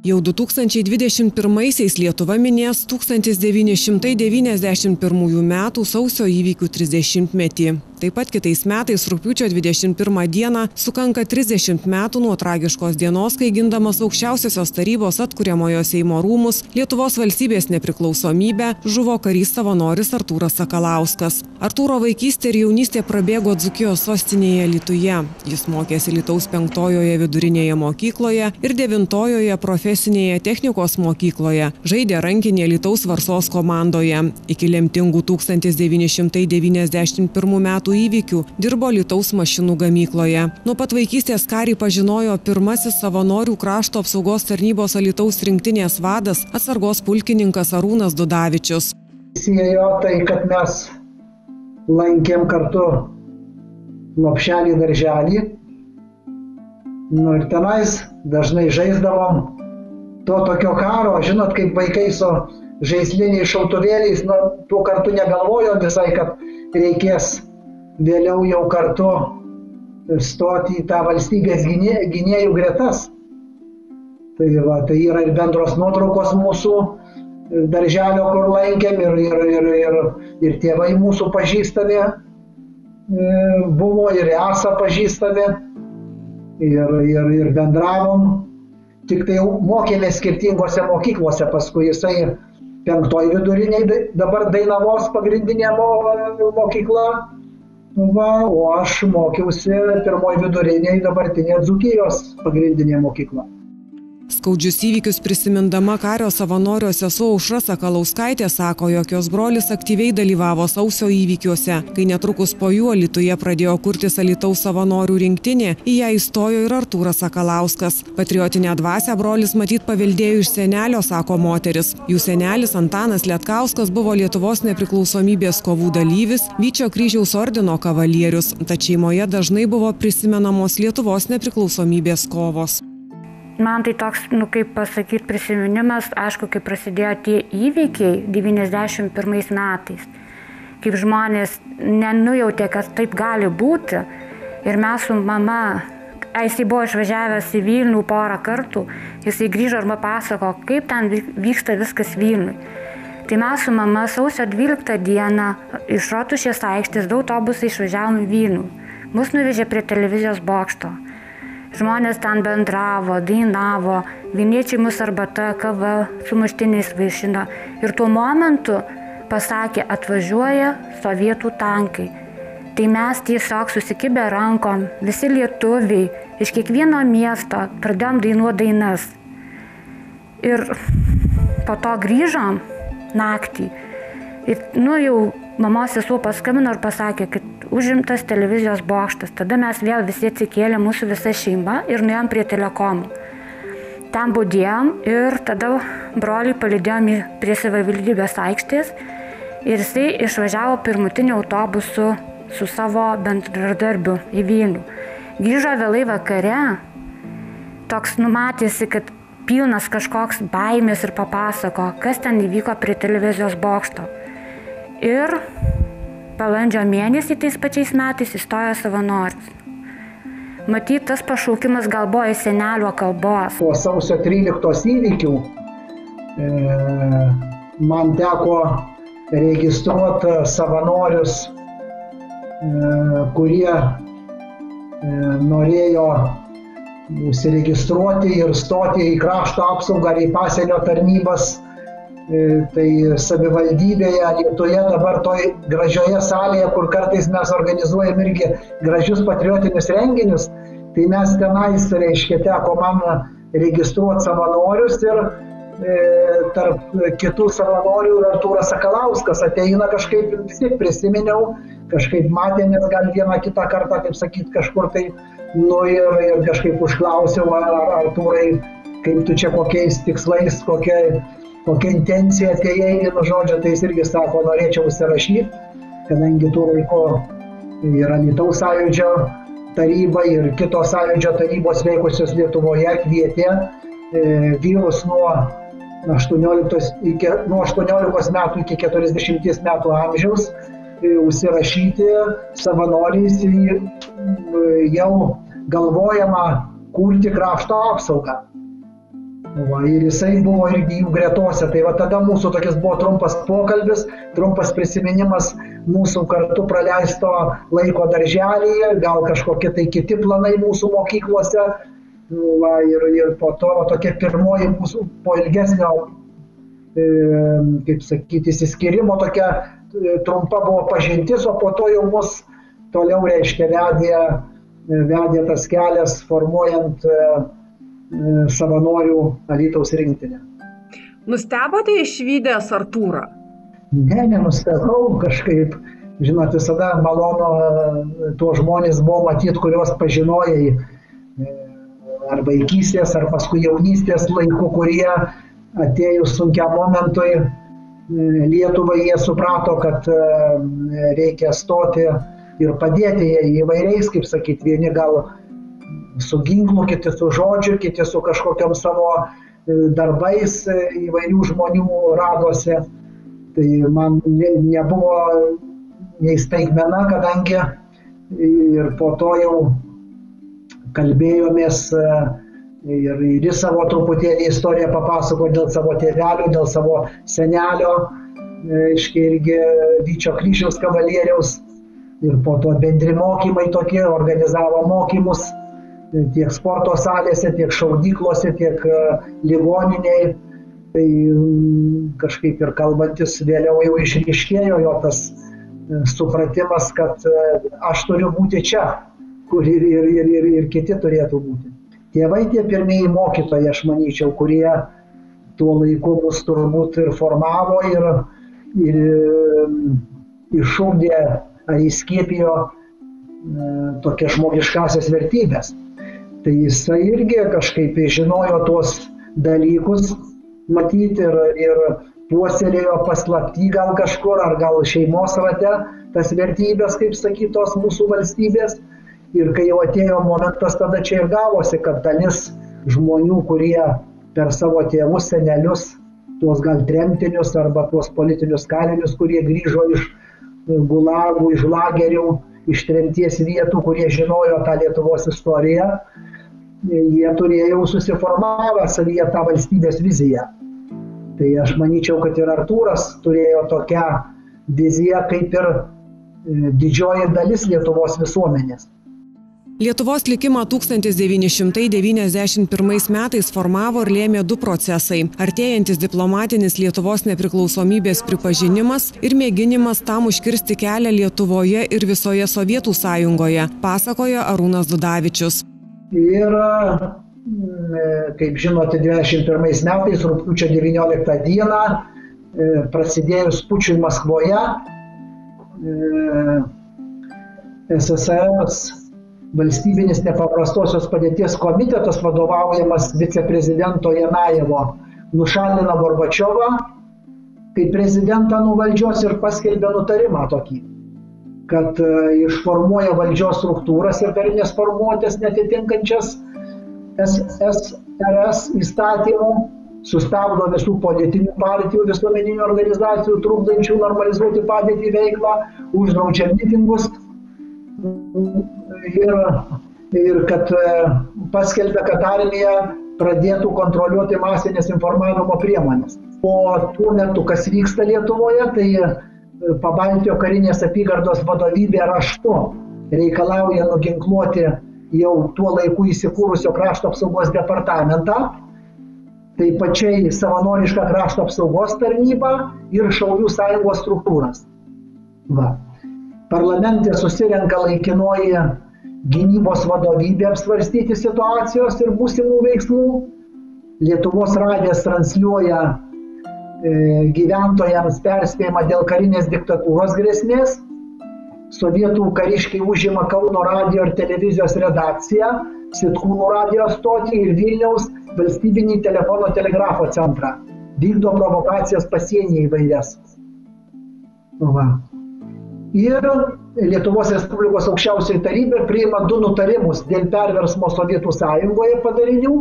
Jau 2021-aisiais Lietuva minės 1991 metų sausio įvykių 30-metį. Taip pat kitais metais rugpjūčio 21 dieną sukanka 30 metų nuo tragiškos dienos, kai gindamas aukščiausiosios tarybos atkuriamojo Seimo rūmus Lietuvos valstybės nepriklausomybę žuvo karys savanoris Artūras Sakalauskas. Artūro vaikystė ir jaunystė prabėgo Dzūkijos sostinėje Alytuje. Jis mokėsi Alytaus 5-ojoje vidurinėje mokykloje ir 9-ojoje profesinėje technikos mokykloje. Žaidė rankinį Alytaus Varsos komandoje. Iki lemtingų 1991 metų įvykių dirbo Alytaus mašinų gamykloje. Nuo pat vaikystės karį pažinojo pirmasis savanorių krašto apsaugos tarnybos Alytaus rinktinės vadas atsargos pulkininkas Arūnas Dudavičius. Siejo tai, kad mes lankėm kartu lopšelį darželį. Ir tenais dažnai žaisdavom to tokio karo, žinot, kaip vaikai su žaisliniais šautuvėliais, tuo kartu negalvojo visai, kad reikės vėliau jau kartu stoti į tą valstybės gynėjų gretas. Tai yra ir bendros nuotraukos mūsų darželio, kur lankėm, ir tėvai mūsų pažįstami buvo, ir esą pažįstami, ir bendravom. Tik tai mokėmės skirtingose mokyklose, paskui jisai 5-oj viduriniai, dabar Dainavos pagrindinė mokykla, o aš mokiausi 1-oj viduriniai, dabartinė Dzūkijos pagrindinė mokykla. Skaudžius įvykius prisimindama kario savanorio sesuo Aušra Sakalauskaitė sako, jog jos brolis aktyviai dalyvavo sausio įvykiuose. Kai netrukus po jų Alytuje pradėjo kurtis Alytaus savanorių rinktinė, į ją įstojo ir Artūras Sakalauskas. Patriotinę dvasią brolis matyt paveldėjo iš senelio, sako moteris. Jų senelis Antanas Lietkauskas buvo Lietuvos nepriklausomybės kovų dalyvis, Vyčio kryžiaus ordino kavalierius, tad šeimoje dažnai buvo prisimenamos Lietuvos nepriklausomybės kovos. Man tai toks, kaip pasakyti, prisiminimas, aišku, kai prasidėjo tie įvykiai 91 metais, kaip žmonės nenujautė, kad taip gali būti. Ir mes su mama, jisai buvo išvažiavęs į Vilnių porą kartų, jisai grįžo arba pasako, kaip ten vyksta viskas Vilniui. Tai mes su mama sausio 12 dieną iš Rotušės aikštės autobusai išvažiavom į Vilnių. Mus nuvežė prie televizijos bokšto. Žmonės ten bendravo, dainavo, vilniečiai mus arbata, kava, sumuštiniais vaišino. Ir tuo momentu pasakė, atvažiuoja sovietų tankai. Tai mes tiesiog susikibę rankom, visi lietuviai, iš kiekvieno miesto pradėjom dainuoti dainas. Ir po to grįžom naktį. Ir jau mamos sesuo paskambino ir pasakė, kad užimtas televizijos bokštas. Tada mes vėl visi atsikėlė, mūsų visa šeima, ir nuėjom prie telekomų. Ten budėjom ir tada brolį palydėjom prie savivaldybės aikštės ir jisai išvažiavo pirmutiniu autobusu su savo bendradarbiu į Vilnių. Grįžo vėlai vakare, toks numatėsi, kad pilnas kažkoks baimės ir papasako, kas ten įvyko prie televizijos bokšto. Ir balandžio mėnesį tais pačiais metais įstojo savanoris. Matyt, tas pašaukimas gal buvo į senelio kalbos. Po sausio 13 įvykių man teko registruoti savanorius, kurie norėjo užsiregistruoti ir stoti į krašto apsaugą ar į pasienio tarnybas. Tai savivaldybėje Alytuje dabar toj gražioje salėje, kur kartais mes organizuojam irgi gražius patriotinius renginius, tai mes tenais, reiškia, teko man registruoti savanorius ir tarp kitų savanorių ir Artūras Sakalauskas ateina, kažkaip vis tiek prisiminiau, kažkaip matėmės gal vieną kitą kartą, kaip sakyti, kažkur tai, ir kažkaip užklausiau, Artūrai, kaip tu čia kokiais tikslais, kokia intencija atėjai, žodžio, tai jis irgi sako, norėčiau užsirašyti, kadangi tų laikų ir Alytaus sąjūdžio taryba ir kitos sąjūdžio tarybos veikusios Lietuvoje kvietė vyrus nuo 18 metų iki 40 metų amžiaus užsirašyti savanoriais į jau galvojama kurti krašto apsaugą. Ir jisai buvo irgi jų gretose. Tai va tada mūsų tokis buvo trumpas pokalbis, trumpas prisiminimas mūsų kartu praleisto laiko darželyje, gal kažkokie tai kiti planai mūsų mokyklose. Ir po to tokia pirmoji mūsų po ilgesnio, kaip sakyti, įsiskyrimo tokia trumpa buvo pažintis, o po to jau mus toliau, reiškia, vedė tas kelias formuojant savanorių Alytaus rinktinę. Nustebote išvydęs Artūrą? Ne, nenustebau kažkaip. Žinot, visada malonu tuos žmonės buvo matyti, kuriuos pažinojai ar vaikystės, ar paskui jaunystės laikų, kurie atėjus sunkiam momentui Lietuvai, jie suprato, kad reikia stoti ir padėti įvairiais, kaip sakyti, vieni gal su ginklu, kiti su žodžiu, kiti su kažkokiam savo darbais įvairių žmonių radosi. Tai man nebuvo nei staigmena, kadangi ir po to jau kalbėjomės ir jis savo truputėlį istoriją papasako dėl savo tėvelių, dėl savo senelio, irgi Vyčio Kryžiaus kavalieriaus. Ir po to bendri mokymai tokie, organizavo mokymus tiek sporto salėse, tiek šaudyklose, tiek ligoniniai. Tai kažkaip ir kalbantis vėliau jau išryškėjo jo tas supratimas, kad aš turiu būti čia, kur ir kiti turėtų būti. Tėvai tie pirmieji mokytojai, aš manyčiau, kurie tuo laiku mus turbūt ir formavo ir išugdė ar įskiepijo tokias žmogiškasias vertybės. Tai jisai irgi kažkaip žinojo tuos dalykus matyti ir puoselėjo paslapty gal kažkur, ar gal šeimos rate tas vertybės, kaip sakytos, mūsų valstybės. Ir kai jau atėjo momentas, tada čia ir gavosi, kad dalis žmonių, kurie per savo tėvus, senelius, tuos gal tremtinius arba tuos politinius kalinius, kurie grįžo iš gulagų, iš lagerių, iš tremties vietų, kurie žinojo tą Lietuvos istoriją, jie turėjo susiformavę savyje tą valstybės viziją. Tai aš manyčiau, kad ir Artūras turėjo tokią viziją, kaip ir didžioji dalis Lietuvos visuomenės. Lietuvos likimą 1991 metais formavo ir lėmė du procesai – artėjantis diplomatinis Lietuvos nepriklausomybės pripažinimas ir mėginimas tam užkirsti kelią Lietuvoje ir visoje Sovietų sąjungoje, pasakoja Arūnas Dudavičius. Ir, kaip žinote, 21 metais, rugpjūčio 19 dieną, prasidėjus pučui Maskvoje, SSR's valstybinis nepaprastosios padėties komitetas, vadovaujamas viceprezidento Janajevo, nušalino Gorbačiovą kaip prezidentą nuo valdžios ir paskelbė nutarimą tokį, kad išformuoja valdžios struktūras ir karinės formuotės netitinkančias SSRS įstatymų, sustabdo visų politinių partijų, visuomeninių organizacijų, trukdančių normalizuoti padėtį veiklą, uždraudžia mitingus ir kad paskelbė, kad armija pradėtų kontroliuoti masinės informavimo priemonės. O tuo metu, kas vyksta Lietuvoje, tai Pabaltijo karinės apygardos vadovybė raštu reikalauja nuginkluoti jau tuo laiku įsikūrusio krašto apsaugos departamentą, tai pačiai savanorišką krašto apsaugos tarnybą ir Šaulių sąjungos struktūras. Parlamente susirenka laikinoji gynybos vadovybė apsvarstyti situacijos ir būsimų veiksmų. Lietuvos radijas transliuoja gyventojams perspėjimą dėl karinės diktatūros grėsmės. Sovietų kariškiai užima Kauno radijo ir televizijos redakciją, Sitkūnų radijo stotį ir Vilniaus valstybinį telefono telegrafo centrą. Vykdo provokacijas pasienyje įvairias. Ir Lietuvos Respublikos aukščiausioji taryba priima 2 nutarimus dėl perversmo Sovietų sąjungoje padarinių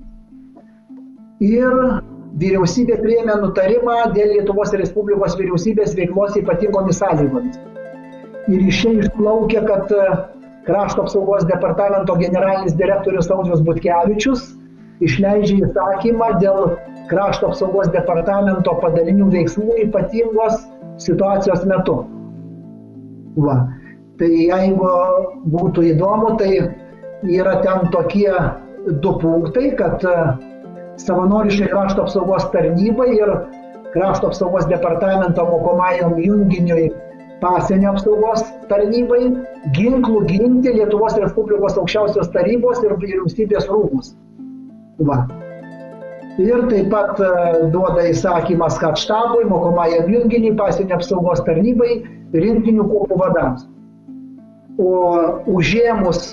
ir vyriausybė priėmė nutarimą dėl Lietuvos Respublikos vyriausybės veiklos ypatingomis sąlygomis. Ir iš čia išplaukė, kad krašto apsaugos departamento generalinis direktorius Audrius Butkevičius išleidžia įsakymą dėl Krašto apsaugos departamento padalinių veiksmų ypatingos situacijos metu. Va. Tai jeigu būtų įdomu, tai yra ten tokie 2 punktai, kad savanoriškai Krašto apsaugos tarnybai ir Krašto apsaugos departamento mokomajam junginiui pasienio apsaugos tarnybai ginklų ginti Lietuvos Respublikos aukščiausios tarybos ir vyriausybės rūmus. Va. Ir taip pat duoda įsakymas štabui, mokomajam junginiui, pasienio apsaugos tarnybai, rinktinių kuopų vadams. O užėmus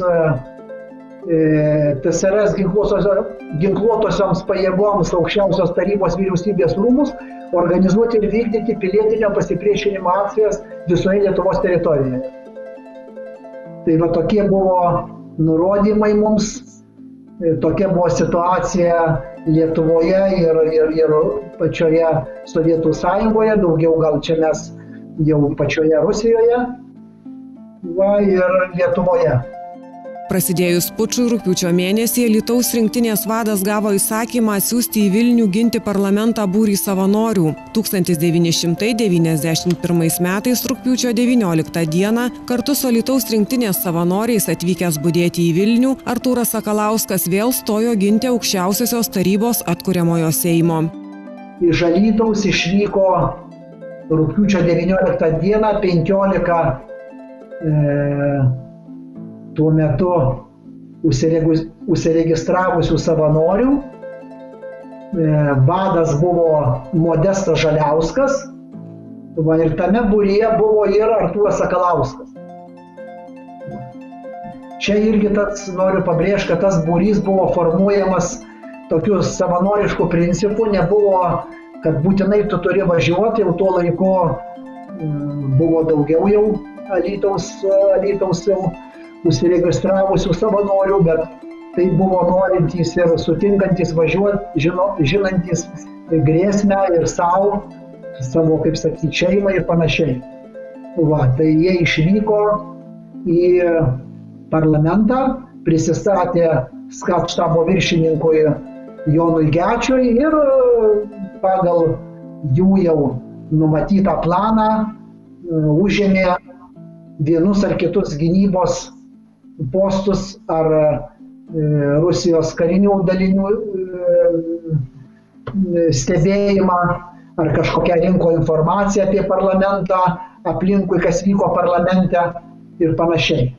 TSRS ginkluotosioms pajėgoms aukščiausios tarybos vyriausybės rūmus organizuoti ir vykdyti pilietinio pasipriešinimo akcijas visoje Lietuvos teritorijoje. Tai va tokie buvo nurodymai mums, tokia buvo situacija Lietuvoje ir pačioje Sovietų Sąjungoje, daugiau gal čia mes jau pačioje Rusijoje, va, ir Lietuvoje. Prasidėjus pučui rugpjūčio mėnesį Alytaus rinktinės vadas gavo įsakymą siųsti į Vilnių ginti parlamentą būrį savanorių. 1991 metais rugpjūčio 19 dieną kartu su Alytaus rinktinės savanoriais atvykęs budėti į Vilnių, Artūras Sakalauskas vėl stojo ginti aukščiausiosios tarybos atkuriamojo Seimo. Iš Alytaus išvyko rugpjūčio 19 dieną 15 tuo metu užsiregistravusių savanorių. Vadas buvo Modestas Žaliauskas, ir tame būryje buvo ir Artūras Sakalauskas. Čia irgi noriu pabrėžti, kad tas būrys buvo formuojamas tokiu savanorišku principu, nebuvo, kad būtinai tu turi važiuoti, jau tuo laiku buvo daugiau jau Alytaus jau užsiregistravusių savanorių, bet tai buvo norintys ir sutinkantys važiuoti, žinantys grėsmę ir savo, kaip sakyti, šeimą ir panašiai. Va, tai jie išvyko į parlamentą, prisistatė štabo viršininkui Jonui Gečiui ir pagal jų jau numatytą planą užėmė vienus ar kitus gynybos postus ar Rusijos karinių dalinių stebėjimą, ar kažkokią rinko informaciją apie parlamentą, aplinkui, kas vyko parlamente ir panašiai.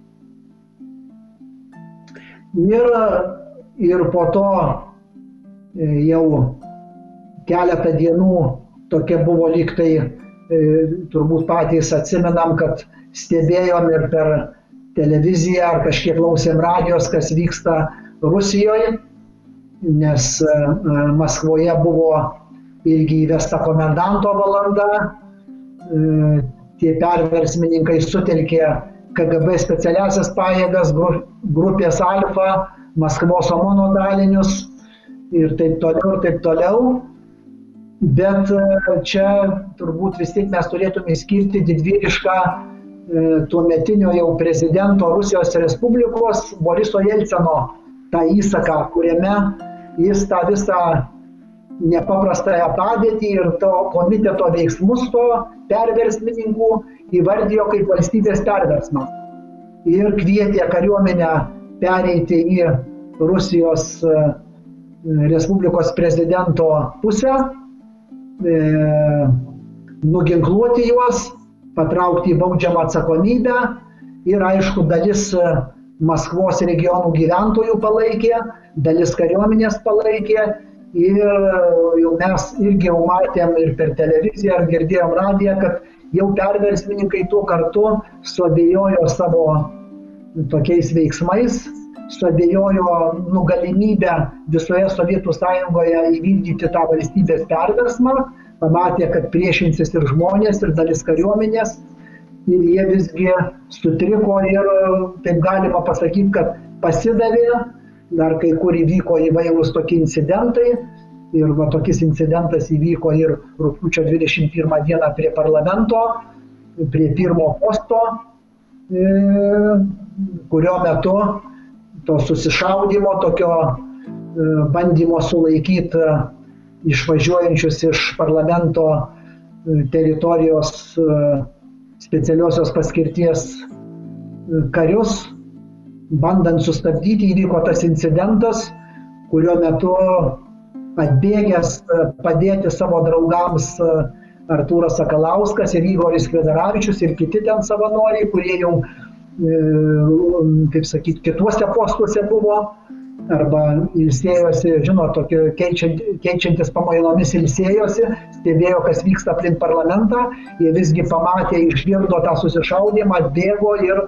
Ir po to jau keletą dienų tokia buvo lyg tai, turbūt patys atsimenam, kad stebėjom ir per televiziją ar kažkiek klausėm radijos, kas vyksta Rusijoje, nes Maskvoje buvo irgi įvesta komendanto valanda, tie perversmininkai sutelkė KGB specialiasias pajėgas, grupės Alfa, Maskvos OMONO dalinius ir taip toliau. Bet čia turbūt vis tiek mes turėtume išskirti didvyrišką tuometinio jau prezidento Rusijos Respublikos Boriso Jelcino tą įsaką, kuriame jis tą visą nepaprastąją padėtį ir to komiteto veiksmus to perversmininkų įvardijo kaip valstybės perversmą. Ir kvietė kariuomenę pereiti į Rusijos Respublikos prezidento pusę, nuginkluoti juos, patraukti į baudžiamą atsakomybę ir aišku dalis Maskvos regionų gyventojų palaikė, dalis kariuomenės palaikė ir jau mes irgi jau matėm ir per televiziją ar girdėjom radiją, kad jau perversmininkai tuo kartu suabejojo savo tokiais veiksmais, suabejojo galimybę visoje Sovietų Sąjungoje įvykdyti tą valstybės perversmą, pamatė, kad priešinsis ir žmonės, ir dalis kariuomenės, ir jie visgi sutriko ir taip galima pasakyti, kad pasidavė, dar kai kur įvyko įvairūs tokie incidentai, ir va tokis incidentas įvyko ir rugpjūčio 21 dieną prie parlamento, prie pirmo posto, kurio metu to susišaudymo, tokio bandymo sulaikyti išvažiuojančius iš parlamento teritorijos specialiosios paskirties karius. Bandant sustabdyti įvyko tas incidentas, kurio metu atbėgęs padėti savo draugams Artūras Sakalauskas ir Igoris Kvedaravičius ir kiti ten savanoriai, kurie jau, taip sakyti, kituose postuose buvo arba ilsėjosi, tokie keičiantis pamainomis ilsėjosi, stebėjo, kas vyksta aplink parlamentą, jie visgi pamatė, išgirdo tą susišaudymą, atbėgo ir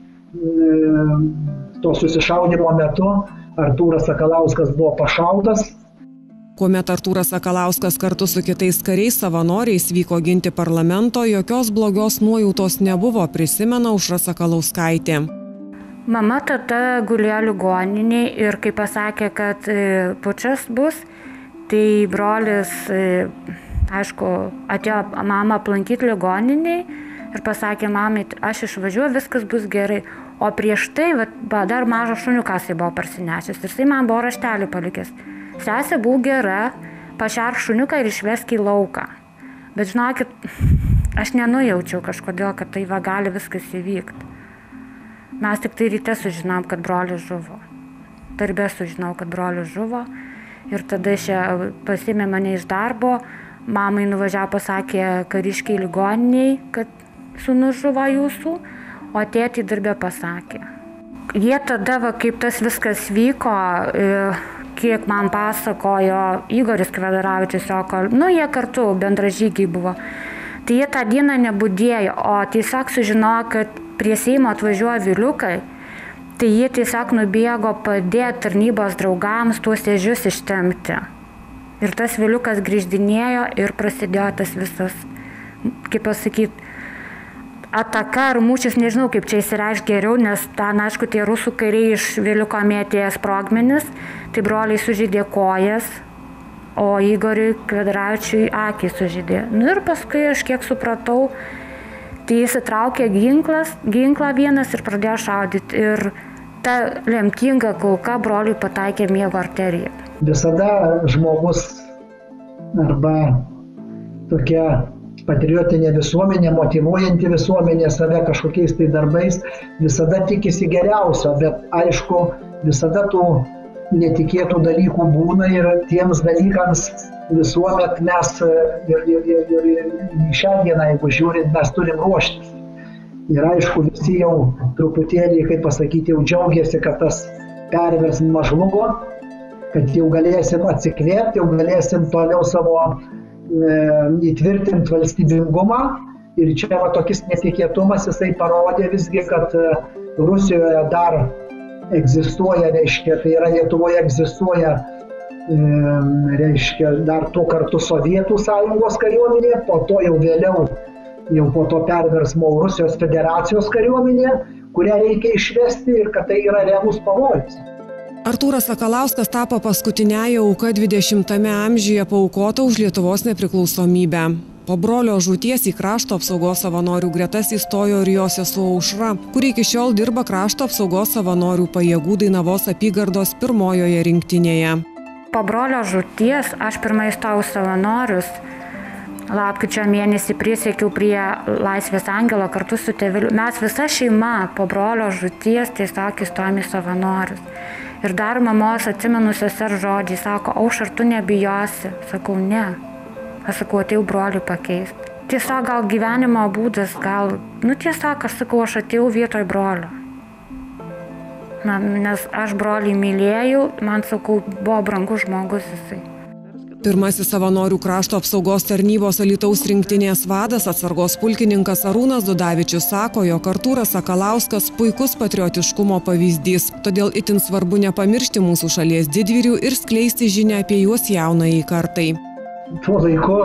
to susišaudymo metu Artūras Sakalauskas buvo pašautas. Kuomet Artūras Sakalauskas kartu su kitais kariais savanoriais vyko ginti parlamento, jokios blogios nuojautos nebuvo, prisimena Aušra Sakalauskaitė. Mama tada gulėjo ligoninėje ir kai pasakė, kad pučas bus, tai brolis, aišku, atėjo mamą aplankyti ligoninėje ir pasakė mamai, aš išvažiuoju, viskas bus gerai. O prieš tai dar mažą šuniukas jis buvo parsinešęs ir jis man buvo raštelį palikęs. Sesė buvo gera, pašerk šuniuką ir išvesk į lauką. Bet žinokit, aš nenujaučiau kažkodėl, kad tai gali viskas įvykti. Mes tik tai ryte sužinom, kad brolis žuvo. Darbe sužinau, kad brolis žuvo. Ir tada pasiėmė mane iš darbo. Mamai nuvažiavo, pasakė kariškiai ligoniniai, kad sūnus žuvo jūsų, o tėtį darbė pasakė. Jie tada, kaip tas viskas vyko, kiek man pasakojo Igoris Kvedaravičius, jie kartu bendražygiai buvo. Tai jie tą dieną nebudėjo, o tiesiog sužinojo, kad prie Seimo atvažiuoja vyliukai, tai jie tiesiog nubėgo padėti tarnybos draugams tuos ežius ištempti. Ir tas vyliukas grįždinėjo ir prasidėjo tas visas, kaip pasakyti, ataka ar mūšis, nežinau kaip čia įsireiškia geriau, nes ten, aišku, tie rusų kariai iš vyliuko mėtė sprogmenis, tai broliai sužydė kojas, o Igoriui Kvedaravičiui akį sužydė. Ir paskui aš kiek supratau, tai jis įtraukė ginklą vienas ir pradėjo šaudyti. Ir ta lemtinga kulka broliui pataikė miego arteriją. Visada žmogus arba tokia patriotinė visuomenė, motyvuojanti visuomenė save kažkokiais tai darbais, visada tikisi geriausio, bet aišku, visada tų netikėtų dalykų būna ir tiems dalykams visuomet mes ir šią dieną, jeigu žiūrint, mes turim ruoštis. Ir aišku, visi jau truputėlį, kaip pasakyti, jau džiaugiasi, kad tas perversmas žlugo, kad jau galėsim atsikvėpti, jau galėsim toliau savo įtvirtinti valstybingumą. Ir čia tokis netikėtumas, jisai parodė visgi, kad Rusijoje dar egzistuoja, reiškia, tai yra Lietuvoje egzistuoja, reiškia, dar tuo kartu Sovietų sąjungos kariuomenė, po to jau vėliau, jau po to perversmo Rusijos federacijos kariuomenė, kurią reikia išvesti ir kad tai yra realus pavojus. Artūras Sakalauskas tapo paskutiniąja auka 20-ame amžiuje paaukota už Lietuvos nepriklausomybę. Po brolio žūties į krašto apsaugos savanorių gretas įstojo ir jo sesuo Aušra, kuri iki šiol dirba krašto apsaugos savanorių pajėgų Dainavos apygardos pirmojoje rinktinėje. Po brolio žūties aš pirmai įstojau savanorius. Lapkričio mėnesį prisiekiau prie Laisvės angelo kartu su tėveliu. Mes visa šeima po brolio žūties tiesiog įstojom į savanorius. Ir dar mamos atsimenu sesers žodžiai, sako, Aušra, ar tu nebijosi? Sakau, ne. Aš sakau, atėjau broliui pakeisti. Tiesiog gal gyvenimo būdas, tiesiog aš sakau, aš atėjau vietoj brolio. Nes aš brolį mylėjau, man, sakau, buvo brangus žmogus jisai. Pirmasis savanorių krašto apsaugos tarnybos Alytaus rinktinės vadas, atsargos pulkininkas Arūnas Dudavičius sako, jog Artūras Sakalauskas puikus patriotiškumo pavyzdys. Todėl itin svarbu nepamiršti mūsų šalies didvyrių ir skleisti žinią apie juos jaunajai kartai. Tuo laiku,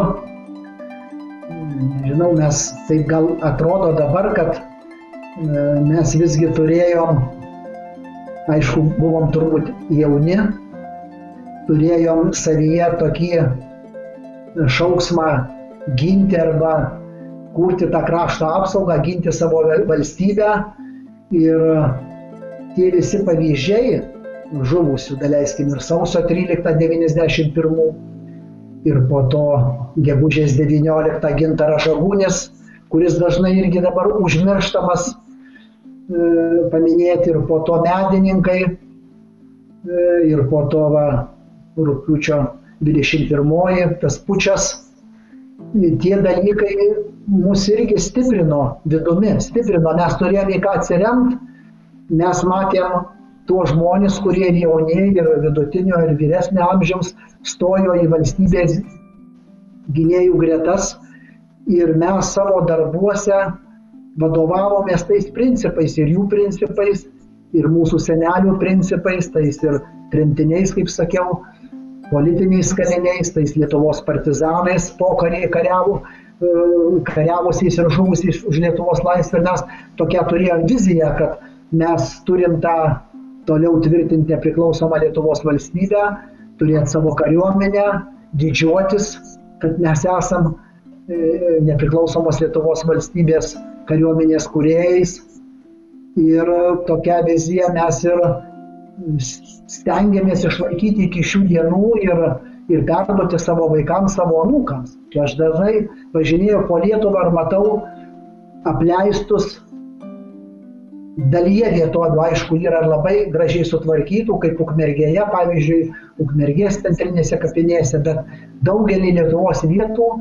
žinau, mes taip gal atrodo dabar, kad mes visgi turėjom, aišku, buvom turbūt jauni, turėjom savyje tokį šauksmą ginti arba kurti tą krašto apsaugą, ginti savo valstybę. Ir tie visi pavyzdžiai, žuvusių, daleiskim, ir sausio 13-91, ir po to gegužės 19 Gintaras Žagūnis, kuris dažnai irgi dabar užmirštamas paminėti, ir po to medininkai, ir po to rugpjūčio 21, tas pučas. Tie dalykai mus irgi stiprino vidumi, mes turėjome į ką atsiremti, mes matėm tuos žmonės, kurie ir jauni, ir vidutinio, ir vyresnio amžiaus stojo į valstybės gynėjų gretas, ir mes savo darbuose vadovavomės tais principais, ir jų principais, ir mūsų senelių principais, tais ir tremtiniais, kaip sakiau, politiniais kaliniais, tais Lietuvos partizanais pokaryje kariavusiais ir žuvusiais už Lietuvos laisvę. Ir mes tokia turėjom viziją, kad mes turim tą toliau tvirtinti nepriklausomą Lietuvos valstybę, turėti savo kariuomenę, didžiuotis, kad mes esam nepriklausomos Lietuvos valstybės kariuomenės kūrėjais. Ir tokią viziją mes ir stengiamės išlaikyti iki šių dienų ir perduoti savo vaikams, savo anūkams. Aš dažnai važinėju po Lietuvą ir matau apleistus dalyje vietovių, aišku, yra labai gražiai sutvarkytų, kaip Ukmergėje, pavyzdžiui, Ukmergės centrinėse kapinėse, bet daugelį Lietuvos vietų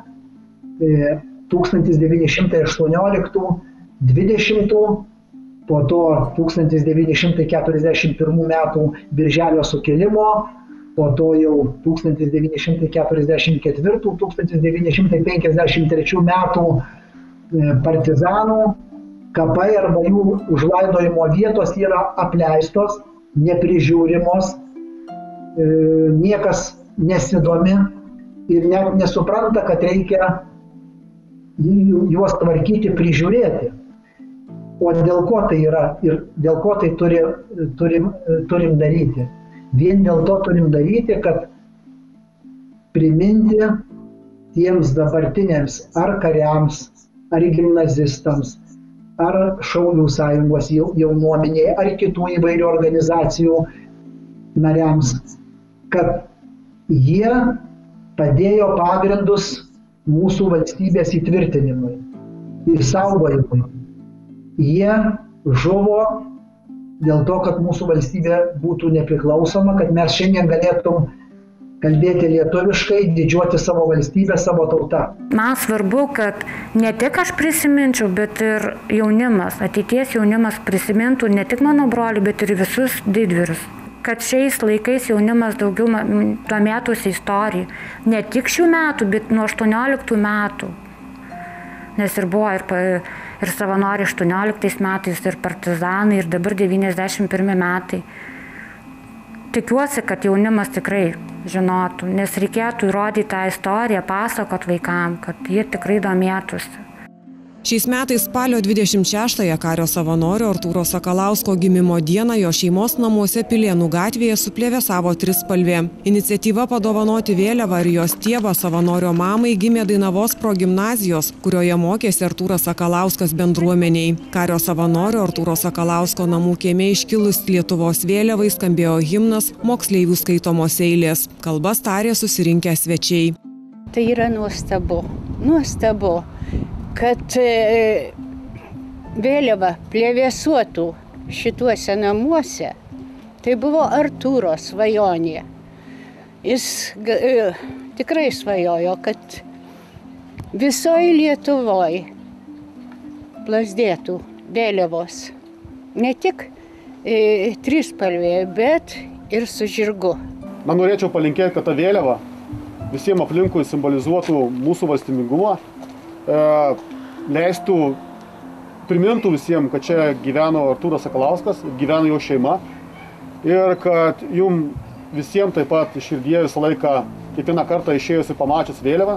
1918-20 po to 1941 metų Birželio sukilimo, po to jau 1944-1953 metų partizanų kapai arba jų užlaidojimo vietos yra apleistos, neprižiūrimos, niekas nesidomi ir net nesupranta, kad reikia juos tvarkyti, prižiūrėti. O dėl ko tai yra ir dėl ko tai turim daryti? Vien dėl to turim daryti, kad priminti tiems dabartiniams ar kariams, ar gimnazistams, ar Šaulių sąjungos jaunuomeniai, ar kitų įvairių organizacijų nariams, kad jie padėjo pagrindus mūsų valstybės įtvirtinimui, išsaugojimui. Jie žuvo dėl to, kad mūsų valstybė būtų nepriklausoma, kad mes šiandien galėtum kalbėti lietuviškai, didžiuoti savo valstybę, savo tautą. Man svarbu, kad ne tik aš prisiminčiau, bet ir jaunimas, ateities jaunimas prisimintų ne tik mano brolių, bet ir visus didvyrius. Kad šiais laikais jaunimas daugiau domėtųsi istoriją. Ne tik šių metų, bet nuo 18 metų. Nes ir buvo ir savanoriai 18 metais, ir partizanai, ir dabar 91 metai. Tikiuosi, kad jaunimas tikrai žinotų, nes reikėtų įrodyti tą istoriją, pasakot vaikams, kad jie tikrai domėtųsi. Šiais metais spalio 26-ąją kario savanorio Artūro Sakalausko gimimo dieną jo šeimos namuose Pilėnų gatvėje suplevėsavo trispalvė. Iniciatyva padovanoti vėliavą ir jos tėvą savanorio mamai gimė Dainavos progimnazijos, kurioje mokėsi Artūras Sakalauskas bendruomeniai. Kario savanorio Artūro Sakalausko namų kieme iškilus Lietuvos vėliavai skambėjo himnas, moksleivių skaitomos eilės. Kalbas tarė susirinkę svečiai. Tai yra nuostabu, kad vėliava plevėsuotų šituose namuose. Tai buvo Artūro svajonė. Jis tikrai svajojo, kad visoje Lietuvoje plazdėtų vėliavos. Ne tik trispalvė, bet ir su žirgu. Man norėčiau palinkėti, kad ta vėliava visiems aplinkui simbolizuotų mūsų valstybingumą, leistų, primintų visiems, kad čia gyveno Artūras Sakalauskas, gyveno jo šeima ir kad jums visiems taip pat širdyje visą laiką, kiekvieną kartą išėjus ir pamačius vėliavą,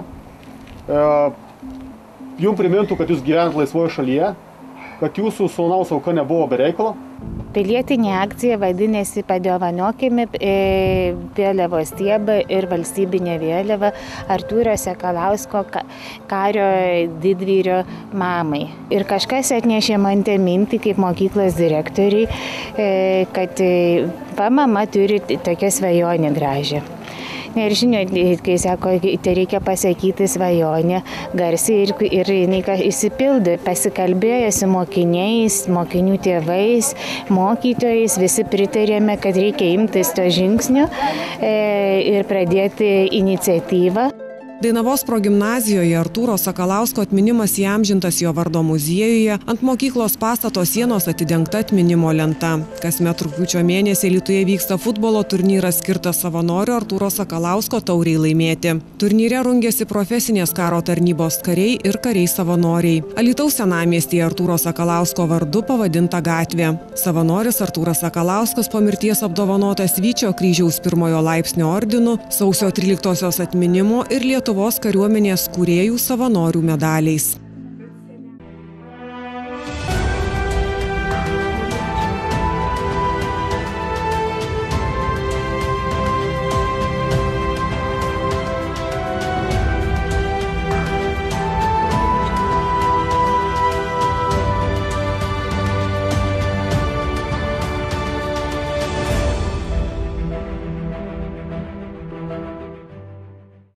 jums primintų, kad jūs gyvenat laisvoje šalyje, kad jūsų sūnaus auka nebuvo be reikalo. Pilietinė akcija vadinasi Padovanokime vėliavos stiebą ir valstybinę vėliavą Artūro Sakalausko kario didvyrio mamai. Ir kažkas atnešė man tą mintį kaip mokyklos direktoriai, kad mama turi tokią svajonę gražią. Ir žinot, kai sako, tai reikia pasakyti svajonę garsiai ir jinai išsipildo. Pasikalbėjo su mokiniais, mokinių tėvais, mokytojais, visi pritarėme, kad reikia imtis to žingsnio ir pradėti iniciatyvą. Dainavos progimnazijoje Artūro Sakalausko atminimas įamžintas jo vardo muziejuje, ant mokyklos pastato sienos atidengta atminimo lenta. Kasmet rugpjūčio mėnesį Alytuje vyksta futbolo turnyras skirtas savanorių Artūro Sakalausko taurei laimėti. Turnyre rungėsi profesinės karo tarnybos kariai ir kariai savanoriai. Alytaus senamiestyje Artūro Sakalausko vardu pavadinta gatvė. Savanoris Artūras Sakalauskas po mirties apdovanotas Vyčio kryžiaus 1 laipsnio ordinu, sausio 13-osios atminimo ir Lietuvos kariuomenės kūrėjų savanorių medaliais.